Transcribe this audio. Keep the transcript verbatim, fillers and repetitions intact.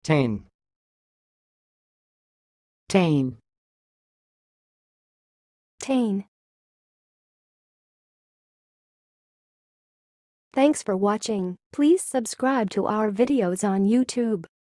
tain, tain. tain. Thanks for watching. Please subscribe to our videos on YouTube.